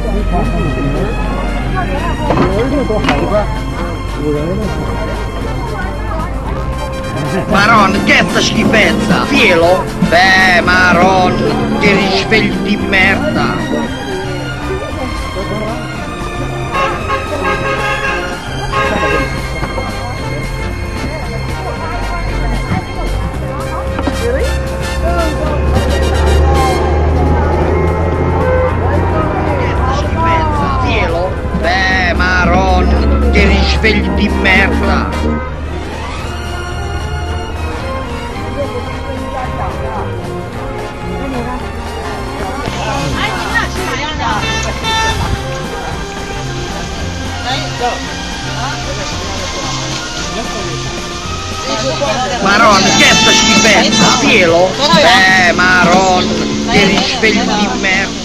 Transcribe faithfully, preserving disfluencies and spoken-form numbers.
Maron, che sta schifezza? Fielo? Beh, Maron, che risveglio di merda! Beh, Maron, che risveglio di merda! Maron, che sta schifezza? Fielo? Beh, Maron, che risveglio di merda!